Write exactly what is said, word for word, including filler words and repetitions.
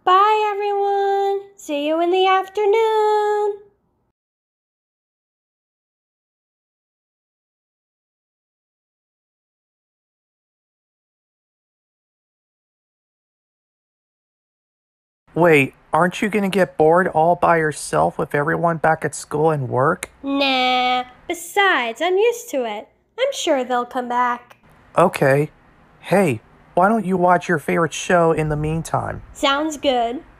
Bye, everyone. See you in the afternoon. Wait, aren't you gonna get bored all by yourself with everyone back at school and work? Nah. Besides, I'm used to it. I'm sure they'll come back. Okay. Hey, why don't you watch your favorite show in the meantime? Sounds good.